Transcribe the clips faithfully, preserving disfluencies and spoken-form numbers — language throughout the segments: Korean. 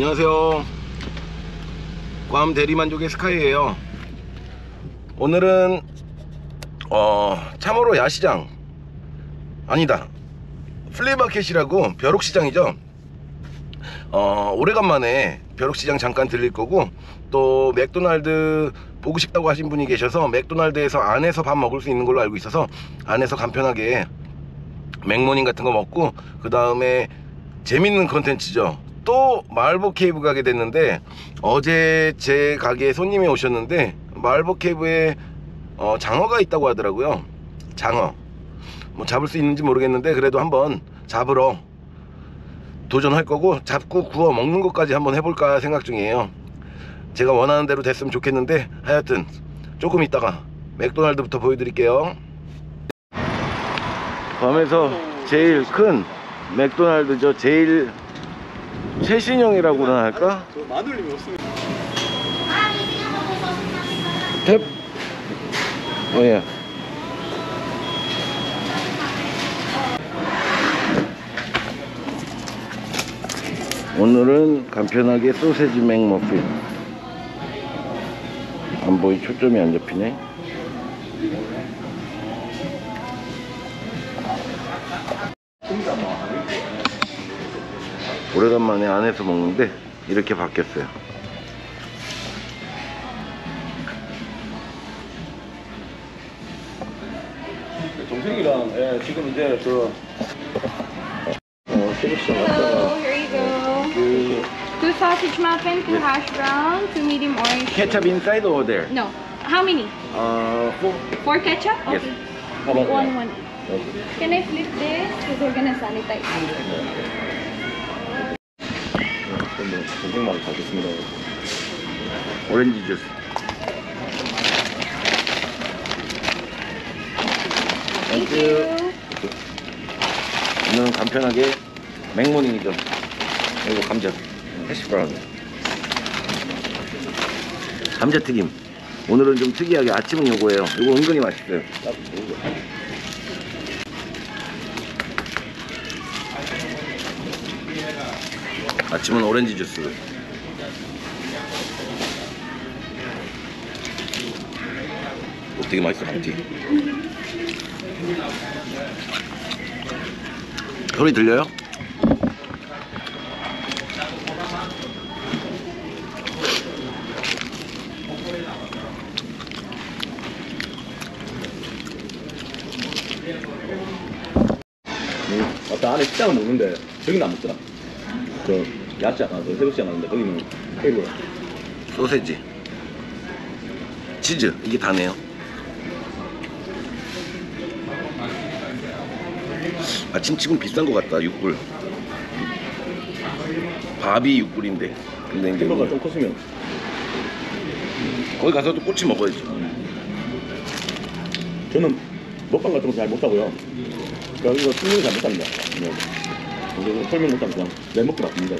안녕하세요. 괌 대리만족의 스카이예요. 오늘은 어 참으로 야시장 아니다 플리마켓이라고 벼룩시장이죠. 어 오래간만에 벼룩시장 잠깐 들릴 거고, 또 맥도날드 보고 싶다고 하신 분이 계셔서 맥도날드에서 안에서 밥 먹을 수 있는 걸로 알고 있어서 안에서 간편하게 맥모닝 같은 거 먹고, 그 다음에 재밌는 컨텐츠죠. 또 말복 케이브 가게 됐는데, 어제 제 가게에 손님이 오셨는데 말복 케이브에 어, 장어가 있다고 하더라고요. 장어 뭐 잡을 수 있는지 모르겠는데 그래도 한번 잡으러 도전할 거고, 잡고 구워 먹는 것까지 한번 해볼까 생각 중이에요. 제가 원하는 대로 됐으면 좋겠는데 하여튼 조금 있다가 맥도날드부터 보여드릴게요. 괌에서 제일 큰 맥도날드죠. 제일 최신형이라고나 할까? 저 마늘님이 없습니다. 탭 뭐야? 오늘은 간편하게 소세지 맥머핀. 안 보이, 초점이 안 잡히네. 오래간만에 안에서 먹는데 이렇게 바뀌었어요. 동생이랑 예, 지금 이제 그 어, 세부시장 갔다가 Hello, here you go. 그 Two sausage muffin, two hash brown, two medium orange. 케첩 inside or there? No. How many? 어, four. Four ketchup? Yes. Okay. how about One, that? one. Can I flip this? Because we're gonna sanitize. 그럼 동생만 가겠습니다. 오렌지 주스. Thank you. 오늘은 간편하게 맥모닝이죠. 그리고 감자, 해시브라운, 감자튀김. 오늘은 좀 특이하게 아침은 요거예요. 요거 은근히 맛있어요. 아침은 오렌지 주스. 오, 되게 맛있어. 감튀. 소리 들려요? 맞다, 안에 시장을 먹는데 저기는 안 먹더라. 저 야시장, 아, 저 세부시장 가는데 거기는 케이블 소세지, 치즈, 이게 다네요. 아침 치곤 비싼 것 같다. 육 불. 밥이 육 불인데. 근데 이제 햄버거가 이거 좀 컸으면 거기 가서도 꼬치 먹어야지. 저는 먹방 같은 거 잘 못하고요. 그러니까 이거 설명을 잘 못합니다. 그래서 설명 못하면 그냥 내 먹고 나쁩니다.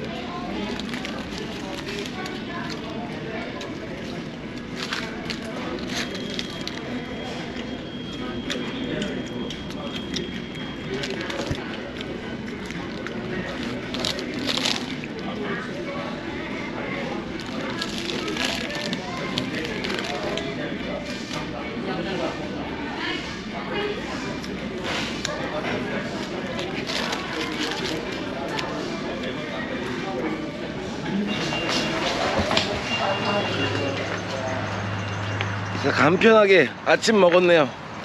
자, 간편하게 아침 먹었네요.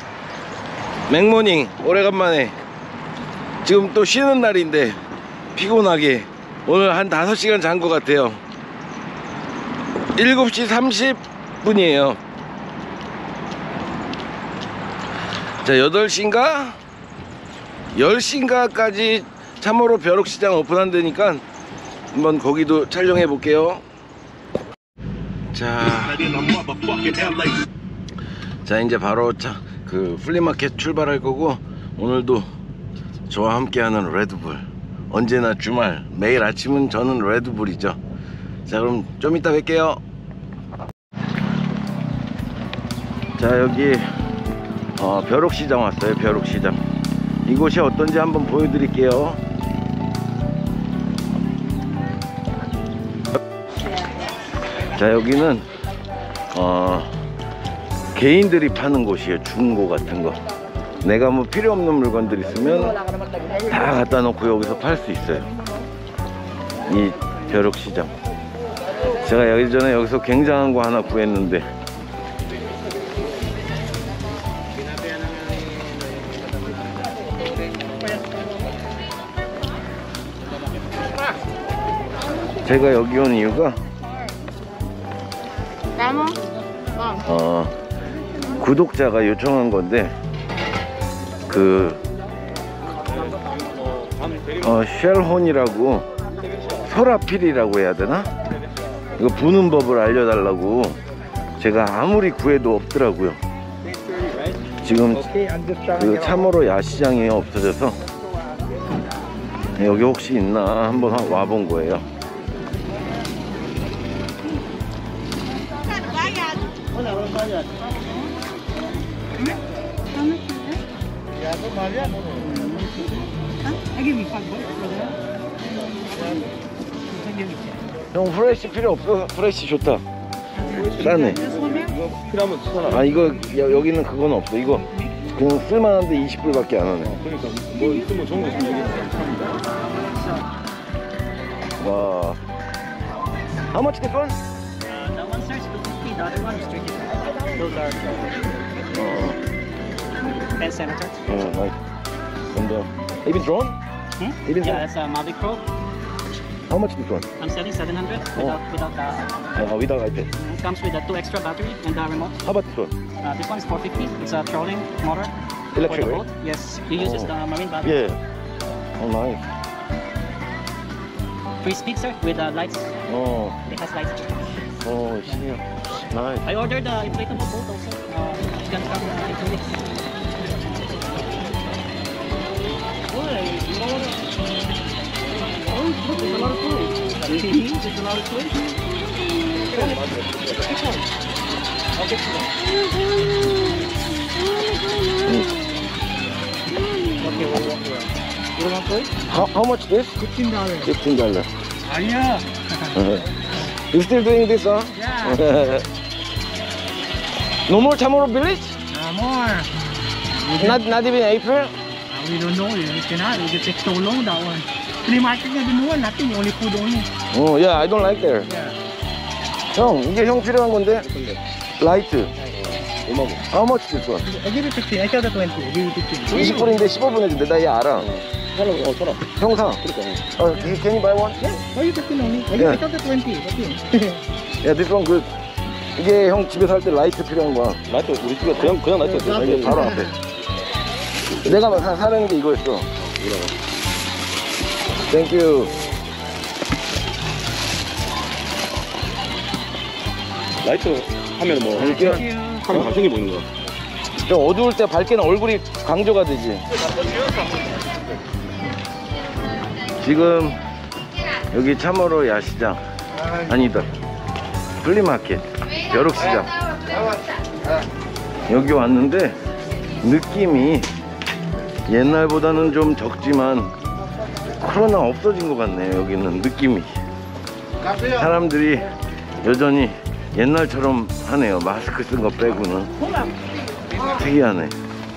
맥모닝 오래간만에. 지금 또 쉬는 날인데 피곤하게 오늘 한 다섯 시간 잔 것 같아요. 일곱 시 삼십 분이에요 자, 여덟 시인가 열 시인가까지 참으로 벼룩시장 오픈한다니까 한번 거기도 촬영해 볼게요. 자, 자 이제 바로 차, 그 플리마켓 출발할 거고, 오늘도 저와 함께하는 레드불. 언제나 주말 매일 아침은 저는 레드불이죠. 자, 그럼 좀 이따 뵐게요. 자, 여기 어, 벼룩시장 왔어요. 벼룩시장. 이곳이 어떤지 한번 보여드릴게요. 자, 여기는 어, 개인들이 파는 곳이에요. 중고 같은 거. 내가 뭐 필요 없는 물건들 있으면 다 갖다 놓고 여기서 팔 수 있어요. 이 벼룩시장. 제가 예전에 여기서 굉장한 거 하나 구했는데 제가 여기 온 이유가 어, 구독자가 요청한 건데 그 어, 쉘혼이라고 소라필이라고 해야 되나? 이거 부는 법을 알려달라고 제가 아무리 구해도 없더라고요. 지금 그 참으로 야시장이 없어져서 여기 혹시 있나 한번 와본 거예요. 형 프레쉬 필요 없어. 프레쉬 좋다. 싸네. 필요하면 추천하라. 아 이거 여, 여기는 그건 없어. 이거 그냥 쓸만한데 이십 불밖에 안 하네. 그러니까 뭐 있으면 좋은 거 있으면 얘기해. 와. How much this one? Uh, that one starts to fifty, the other one is twenty. Those are 어, pen senators. 어, nice. And uh, even drone? Hmm? Even Yeah, that's a Mavic Pro. How much this one? I'm selling seven hundred without, without the... Uh, without iPad. It comes with a two extra battery and the remote. How about this one? Uh, this one is four fifty. It's a trolling motor. Electric, for the right? boat. Yes, it uses Oh. the marine battery. Yeah. Oh, nice. Three speed, sir, with uh, lights. Oh, It has lights. oh, shit. Nice. I ordered the inflatable boat also. Uh, it's gonna come in two weeks. There's a lot of food. There's a lot of food. Okay, we'll walk around. You don't want food? How, how much this? Fifteen dollars. fifteen dollars. Are you? You still doing this, huh? Yeah. No more Chamorro village? Uh, more. Not, not even April? Uh, we don't know. You cannot. It takes so long, that one. Free market na din mo, nothing. Only food only. Oh, yeah, I don't like there. Yeah. 형, 이게 형 필요한 건데? 라이트. How much this one? I give you fifteen. I sell the twenty. I give you fifteen. 이십 불인데 십오 분에 준대. 나 얘 알아. 사라, 어, 사라. 형 사. 그러니까. 어, can you buy one? Yeah. Why you fifteen only? I, Yeah. I sell the twenty. Okay. Yeah, this one good. 이게 형 집에 살 때 라이트 필요한 거야. 라이트 우리 집에 그냥 그냥 라이트 없어. 이게 바로 앞에. 내가 막 사- 사는 게 이거였어. Thank you. 라이트 하면 뭐 이렇게 하면 감성이 보이는 거야. 좀 어두울 때 밝게는 얼굴이 강조가 되지. 지금 여기 참으로 야시장 아니다 플리마켓 벼룩시장 여기 왔는데 느낌이 옛날보다는 좀 적지만 코로나 없어진 것 같네요. 여기는 느낌이 사람들이 여전히 옛날처럼 하네요. 마스크 쓴 거 빼고는 특이하네.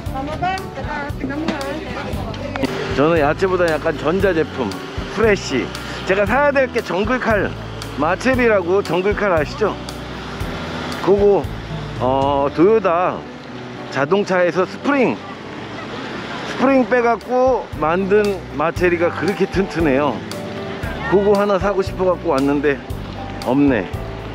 저는 야채보다 약간 전자제품 프레쉬. 제가 사야 될 게 정글칼 마체리라고. 정글칼 아시죠? 그거 어 도요타 자동차에서 스프링 스프링 빼갖고 만든 마체리가 그렇게 튼튼해요. 그거 하나 사고 싶어 갖고 왔는데 없네.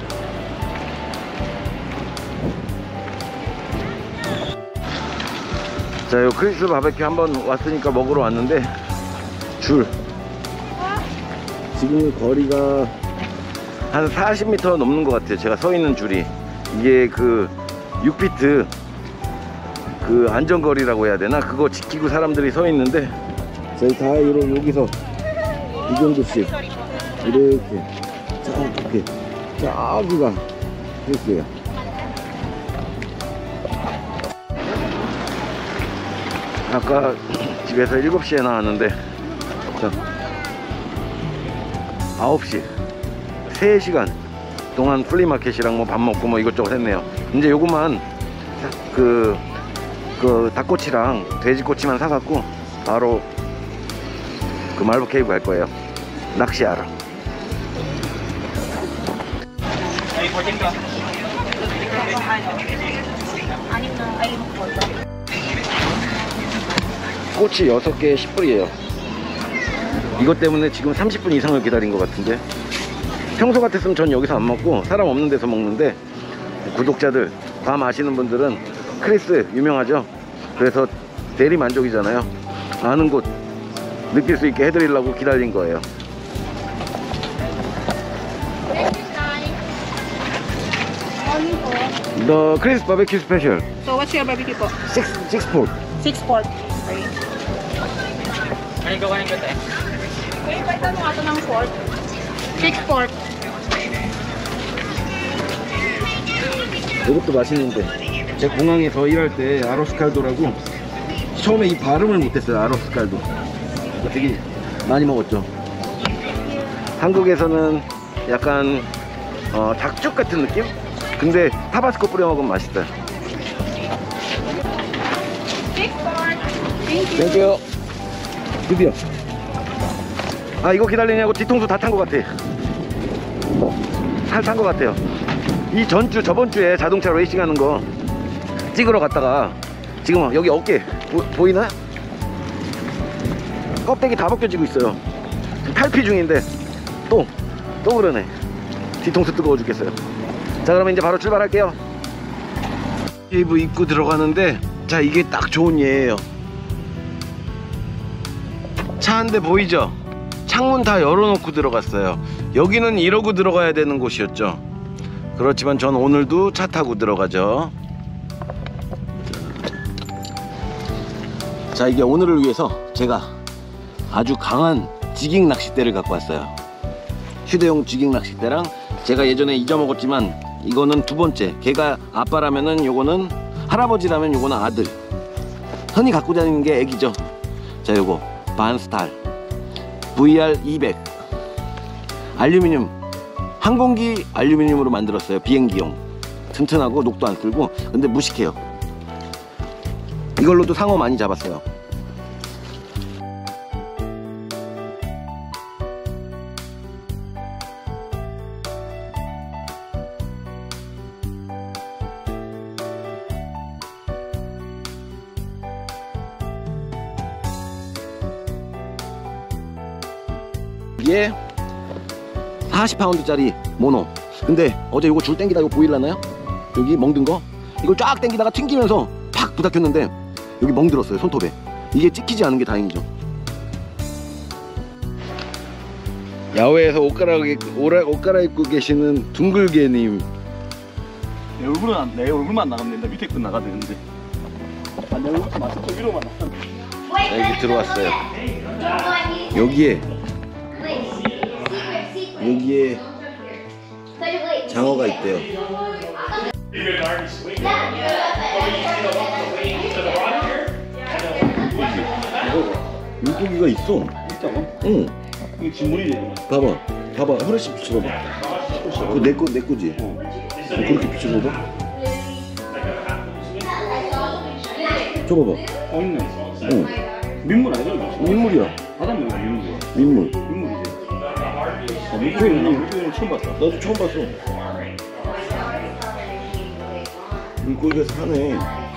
자, 요 크리스 바베큐 한번 왔으니까 먹으러 왔는데 줄 지금 거리가 한 사십 미터 넘는 것 같아요. 제가 서 있는 줄이 이게 그 육 피트 그 안전거리라고 해야 되나? 그거 지키고 사람들이 서 있는데 저희 다 이런 여기서 이 정도씩 이렇게 저렇게 저기가 있어요. 아까 집에서 일곱 시에 나왔는데 자 아홉 시 세 시간 동안 플리마켓이랑 뭐 밥 먹고 뭐 이것저것 했네요. 이제 요것만 그, 그 닭꼬치랑 돼지꼬치만 사갖고 바로 그 말버 케이브 갈 거예요. 낚시하러. 꼬치 여섯 개에 십 불이에요 이것 때문에 지금 삼십 분 이상을 기다린 것 같은데, 평소 같았으면 전 여기서 안 먹고 사람 없는 데서 먹는데, 구독자들, 밤 아시는 분들은 크리스 유명하죠? 그래서 대리 만족이잖아요. 아는 곳 느낄 수 있게 해드리려고 기다린 거예요. The Chris barbecue special. So what's your barbecue po? Six six pork. Six pork. Okay. Ano gawain ko tayo? Okay, pwede mo nga ito ng pork. Six pork. 이것도 맛있는데, 제가 공항에서 일할 때 아로스칼도라고 처음에 이 발음을 못했어요. 아로스칼도 되게 많이 먹었죠. 한국에서는 약간 어, 닭죽 같은 느낌? 근데 타바스코 뿌려 먹으면 맛있어요. Six pork. Thank you. 땡큐. 드디어. 아, 이거 기다리냐고 뒤통수 다 탄 것 같아. 살 탄 것 같아요. 이 전주 저번주에 자동차 레이싱 하는 거 찍으러 갔다가 지금 여기 어깨 보, 보이나? 껍데기 다 벗겨지고 있어요. 탈피 중인데 또 또 그러네. 뒤통수 뜨거워 죽겠어요. 자, 그러면 이제 바로 출발할게요. 케이브 입구 들어가는데, 자, 이게 딱 좋은 예예요. 차 한 대 보이죠? 창문 다 열어놓고 들어갔어요. 여기는 이러고 들어가야 되는 곳이었죠. 그렇지만 전 오늘도 차 타고 들어가죠. 자, 이게 오늘을 위해서 제가 아주 강한 지깅 낚싯대를 갖고 왔어요. 휴대용 지깅 낚싯대랑, 제가 예전에 잊어먹었지만 이거는 두 번째, 걔가 아빠라면은 요거는 할아버지라면 요거는 아들. 흔히 갖고 다니는 게 애기죠. 자, 요거 반스탈 브이알 이백 알루미늄, 항공기 알루미늄으로 만들었어요. 비행기용. 튼튼하고 녹도 안 쓸고, 근데 무식해요. 이걸로도 상어 많이 잡았어요. 이게 사십 파운드짜리 모노. 근데 어제 이거 줄 땡기다 이거 보일라나요? 여기 멍든 거? 이걸 쫙 땡기다가 튕기면서 팍 부닥쳤는데 여기 멍들었어요, 손톱에. 이게 찍히지 않은 게 다행이죠. 야외에서 옷 갈아입고, 옷 갈아입고 계시는 둥글개님. 내 얼굴은 안, 내 얼굴만 나가면 된다. 밑에 건 나가야 되는데. 아, 내 얼굴 맞춰 위로만 나가. 자, 여기 들어왔어요. 여기에 여기에 장어가 있대요. 물고기가 있어. 진짜로? 응. 이거 진물이지. 봐봐, 봐봐. 하나씩 비춰봐. 그거 내 거, 내 거지. 어. 그렇게 비춰봐. 줘봐봐. 어, 있네. 응. 민물 아니야? 이거? 민물이야. 바닷물이야, 민물이야. 민물. 민물이지. 아, 물고기는 나 물고기는 처음 봤다. 나도 처음 봤어. 물고기가 사네.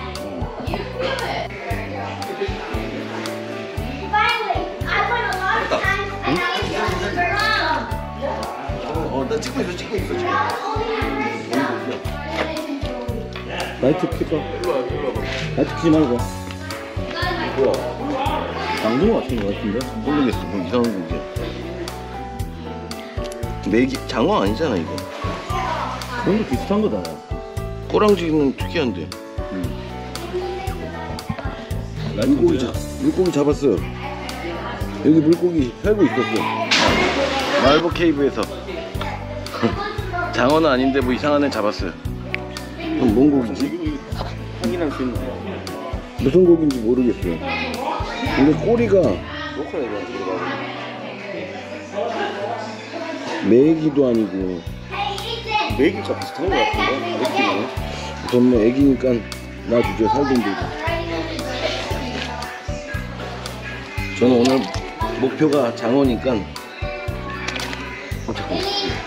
어, 나 찍고 있어, 찍고 있어, 지금. 라이트 킬까? 라이트 키지 말고. 뭐야? 방송어 같은 거 같은데? 모르겠어, 뭐 이상한 고기야. 메기, 장어 아니잖아, 이거. 그런 거 비슷한 거다. 꼬랑지는 특이한데. 응. 물고기, 자, 물고기 잡았어요. 여기 물고기 살고 있었어. 말버 케이브에서. 장어는 아닌데 뭐 이상한 애 잡았어요. 그럼 뭔 고기지? 확인할 수 있는 거. 무슨 고기인지 모르겠어요. 근데 꼬리가 녹화에 대한 들어가고. 메기도 아니고 메기가 비슷한 것 같은데 느낌은. 그럼 뭐 애기니까 놔주죠. 살좀 들고. 저는 오늘 목표가 장어니까. 어, 잠깐만.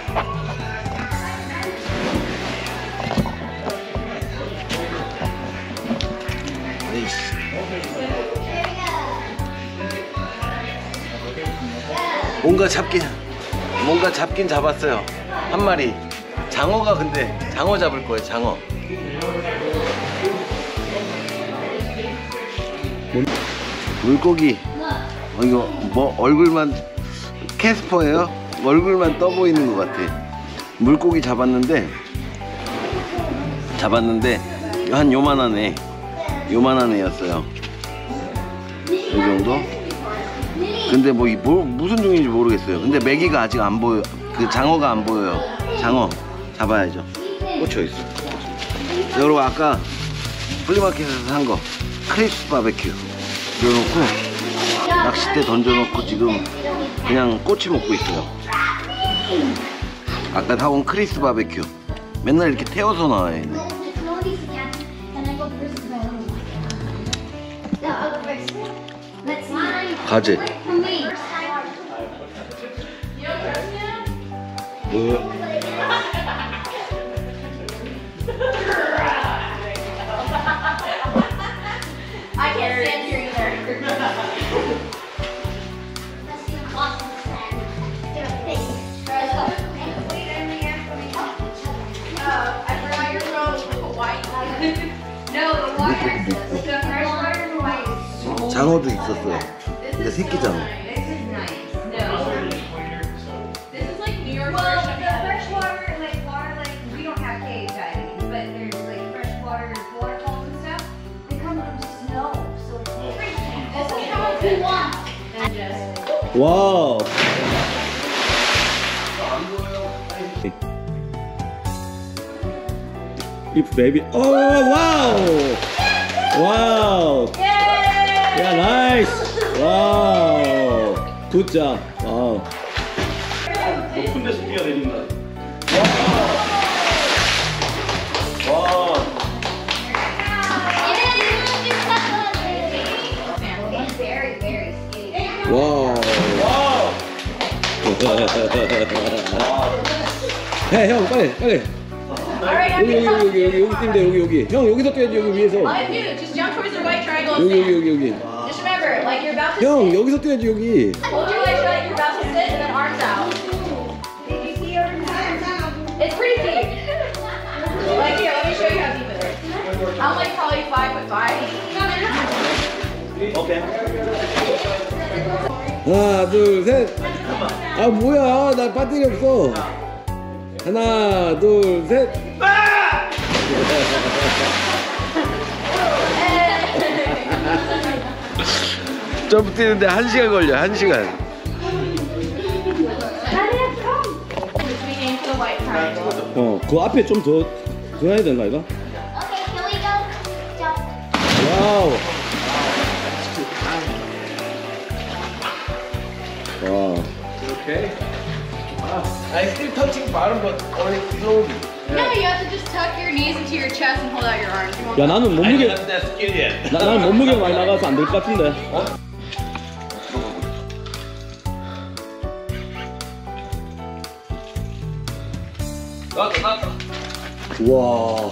에이씨. 뭔가 잡긴 뭔가 잡긴 잡았어요. 한 마리. 장어가 근데 장어 잡을 거예요. 장어. 물고기. 어, 이거 뭐 얼굴만 캐스퍼예요? 얼굴만 떠 보이는 것 같아. 물고기 잡았는데 잡았는데 한 요만한 애, 요만한 애였어요. 이 정도? 근데 뭐, 이 뭐 무슨 종인지 모르겠어요. 근데 메기가 아직 안 보여. 그 장어가 안 보여요. 장어 잡아야죠. 꽂혀 있어. 여러분 아까 플리마켓에서 산 거 크립스 바베큐 넣어놓고 낚싯대 던져놓고 지금 그냥 꼬치 먹고 있어요. 아까 사온 크립스 바베큐 맨날 이렇게 태워서 나와요. 얘네. 가재. 뭐? I can't stand here either. Uh, I forgot your phone was Hawaii. No, the water. The freshwater in Hawaii is so 장어도 있었어요. 근데 새끼 장어. This is nice. No. This is like New York. Well, the freshwater, like water, like we don't have cave diving, but there's like freshwater waterfalls and stuff. They come from snow, so it's freezing. This is how we want. And just. 와우. If baby. 오 와우. 와우. 야 나이스. 와우. 굿잡. 와우. 높은 데서 뛰어내린다. 와. Very, very skinny. 와. 해, 형 빨리 빨리. Alright, 여기 여기 여기 여기 여기 뛰면 돼. 여기 여기. 형 여기서 뛰어야지. 여기 위에서. All you have to do is just jump towards the right triangle and 여기 여기 sit. 여기 여기. Just remember, like you're about to 형 sit. 여기서 뛰어야지 여기. Hold your legs like you're about to sit and then arms out. Did you see your It's pretty deep. Like here, let me show you how deep it is. I'm like probably five foot five. 오케이. 하나 둘 셋. 아 뭐야 나 배터리 없어. 하나 둘 셋. 점프 뛰는데 한 시간 걸려. 한 시간. Just be aim for the white triangle. 어, 그 앞에 좀 더 더 해야 되나 이거? Okay, can we go? Jump. 와우. 와. Okay. I still touching bottom, but only slowly. No, you have to just tuck your knees into your chest and hold out your arms. You won't 야 나는 몸무게 that skill yet. 나, 나는 몸무게 많이 나가서 안 될 것 같은데. 나왔다, 나왔다. 와.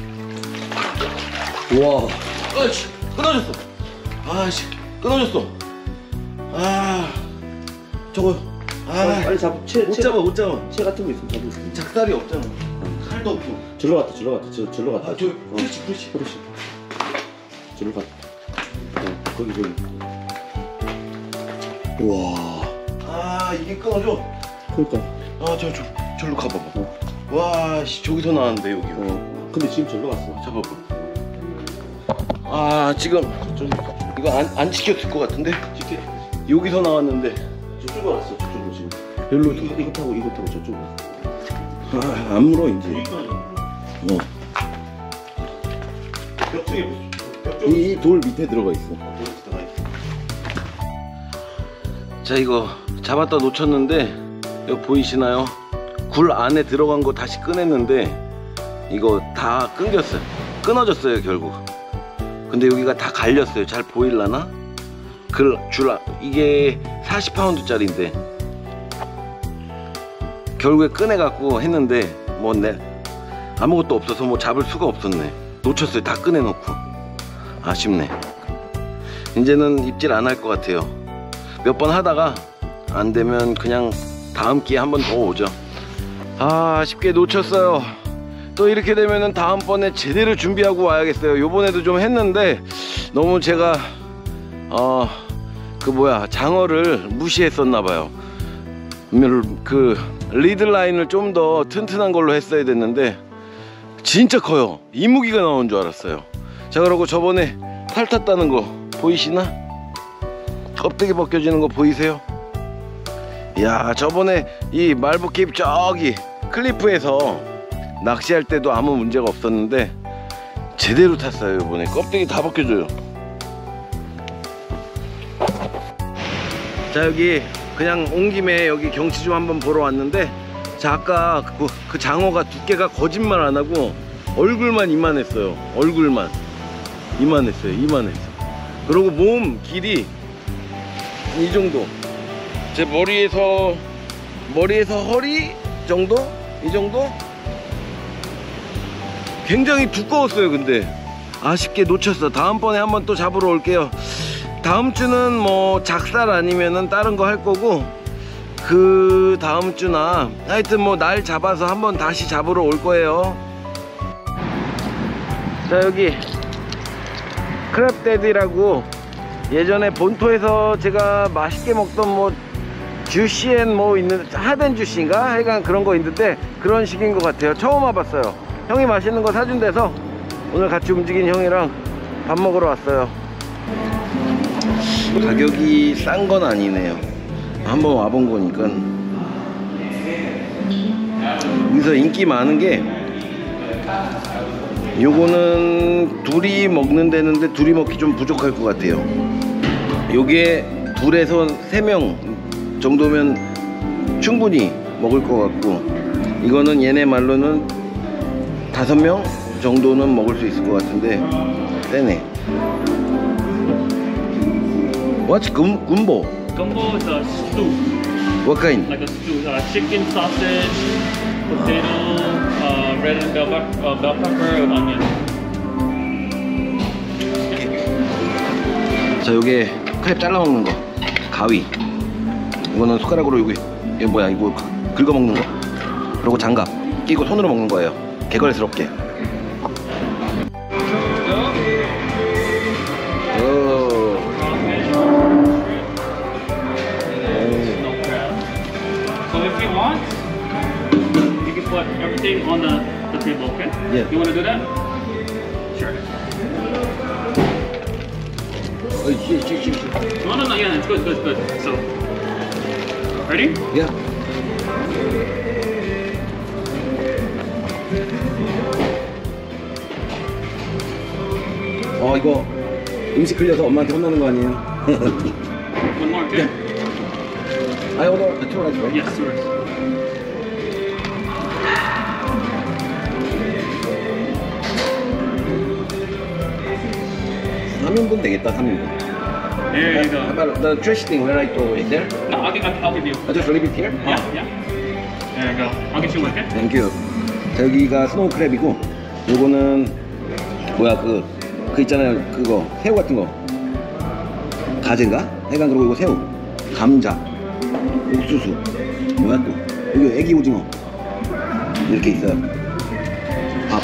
와. 아이씨, 끊어졌어. 아이씨, 끊어졌어. 아, 저거. 아, 빨리 잡. 채, 못 채, 잡아, 못 잡아. 채 같은 거 있으면 잡을 수 있어. 작살이 없잖아. 칼도 없고. 절로 갔다, 절로 갔다, 저, 절로 갔다. 아, 저, 어. 그렇지, 그렇지. 그렇지. 절로 갔다. 어, 거기 거기. 와. 아, 이게 끊어져. 그러니까. 아, 저, 저, 절로 가봐봐. 어. 와, 씨, 저기서 나왔는데, 여기. 어. 근데 지금 절로 갔어. 잡아봐. 아, 지금 저쪽 이거 안, 안 지켰을 것 같은데? 지켜. 여기서 나왔는데. 저쪽으로 왔어. 저쪽으로 지금. 별로 이거, 이거 타고 이거 타고 저쪽으로. 아, 안 물어 이제. 어. 벽 쪽에 이 돌 밑에 들어가 있어. 자, 이거 잡았다 놓쳤는데 이거 보이시나요? 굴 안에 들어간 거 다시 꺼냈는데 이거 다 끊겼어요. 끊어졌어요 결국. 근데 여기가 다 갈렸어요. 잘 보일라나? 그 줄 이게 사십 파운드짜리인데 결국에 꺼내갖고 했는데 뭐 내 아무것도 없어서 뭐 잡을 수가 없었네. 놓쳤어요. 다 꺼내놓고. 아쉽네. 이제는 입질 안 할 것 같아요. 몇 번 하다가 안 되면 그냥 다음 기회에 한 번 더 오죠. 아, 아쉽게 놓쳤어요. 또 이렇게 되면은 다음번에 제대로 준비하고 와야겠어요. 요번에도 좀 했는데 너무 제가 어 그 뭐야 장어를 무시했었나봐요. 그 리드 라인을 좀 더 튼튼한 걸로 했어야 됐는데 진짜 커요. 이무기가 나온 줄 알았어요. 자, 그러고 저번에 팔 탔다는 거 보이시나? 껍데기 벗겨지는 거 보이세요? 야, 저번에 이 말부킵 저기 클리프에서 낚시할 때도 아무 문제가 없었는데 제대로 탔어요. 이번에 껍데기 다 벗겨져요. 자, 여기 그냥 온 김에 여기 경치 좀 한번 보러 왔는데, 자, 아까 그, 그 장어가 두께가 거짓말 안 하고 얼굴만 이만했어요. 얼굴만 이만했어요. 이만했어. 그리고 몸 길이 이 정도. 제 머리에서 머리에서 허리 정도? 이 정도? 굉장히 두꺼웠어요. 근데 아쉽게 놓쳤어. 다음번에 한번 또 잡으러 올게요. 다음 주는 뭐 작살 아니면은 다른 거 할 거고, 그 다음 주나 하여튼 뭐 날 잡아서 한번 다시 잡으러 올 거예요. 자, 여기 크랩데디라고 예전에 본토에서 제가 맛있게 먹던 뭐 주시엔 뭐 있는 하덴 주시인가? 하여간 그런 거 있는데 그런 식인 것 같아요. 처음 와봤어요. 형이 맛있는 거 사준 데서 오늘 같이 움직인 형이랑 밥 먹으러 왔어요. 가격이 싼 건 아니네요. 한번 와본 거니까. 여기서 인기 많은 게 요거는 둘이 먹는 데는데 둘이 먹기 좀 부족할 것 같아요. 요게 둘에서 세 명 정도면 충분히 먹을 것 같고, 이거는 얘네 말로는 다섯 명 정도는 먹을 수 있을 것 같은데 세네. What's gum, gumbo? Gumbo is a stew, What kind? like a stew. Uh, chicken, sausage, potato, uh, red and bell, pep- uh, bell pepper, and onion. 자, 요게 크랩 잘라 먹는 거 가위. 이거는 숟가락으로 여기 이거 뭐야 이거 긁어 먹는 거. 그리고 장갑 끼고 손으로 먹는 거예요. 개걸스럽게. 오. So if you want, you can put everything on the, the table, okay? Yeah. You want to do that? Sure. 어이, 씨, 씨, 씨, 씨. No, no, no, yeah, it's good, good, good. So, ready? 야. 어, 이거 음식 흘려서 엄마한테 혼나는 거 아니에요? One more, okay? I order the two rice, right? Yes, sir. 삼 인분 되겠다, 삼 인분. There you How go. about the trash thing where I throw it there? No, I'll, give- I'll, I'll give you. I just leave it here? Yeah, yeah. There you go. I'll get you one, okay? 땡큐. 자, 여기가 스노우 크랩이고, 요거는 뭐야 그, 그 있잖아요, 그거 새우 같은 거 가재인가? 하여간 그리고 이거 새우, 감자, 옥수수, 뭐야 또 이거 애기 오징어 이렇게 있어요. 밥.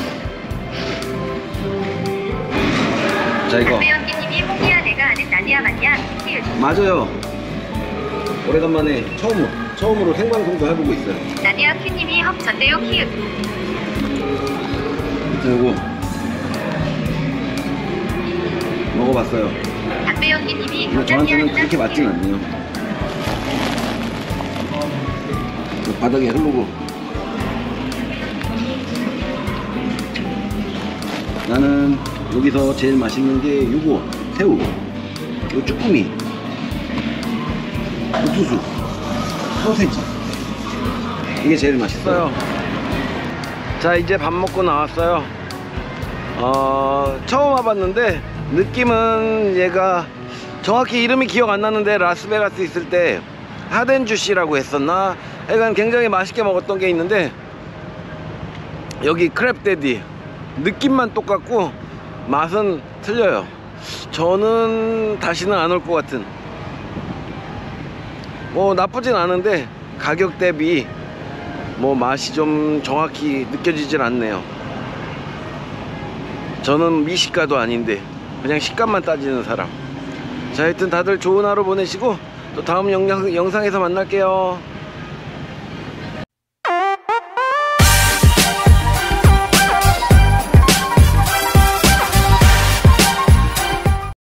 자, 이거 배연기님이 홍기야 내가 아는 나디아 맞냐? 맞아요. 오래간만에 처음으로 처음으로 생방송도 해보고 있어요. 나디아 큐님이 헉 전대요 키읔. 그리고 먹어봤어요. 박배연기님이 근데 저한테는 그렇게 맞진 않네요. 그 바닥에 흐르고. 나는 여기서 제일 맛있는 게 요거 새우, 요 쭈꾸미, 옥수수, 소세지. 이게 제일 맛있어요. 자, 이제 밥 먹고 나왔어요. 어, 처음 와봤는데 느낌은 얘가 정확히 이름이 기억 안 나는데 라스베가스 있을 때 하덴주시라고 했었나? 약간 굉장히 맛있게 먹었던 게 있는데 여기 크랩데디 느낌만 똑같고 맛은 틀려요. 저는 다시는 안 올 것 같은, 뭐 나쁘진 않은데 가격 대비 뭐 맛이 좀 정확히 느껴지질 않네요. 저는 미식가도 아닌데 그냥 식감만 따지는 사람. 자, 하여튼 다들 좋은 하루 보내시고 또 다음 영상, 영상에서 만날게요.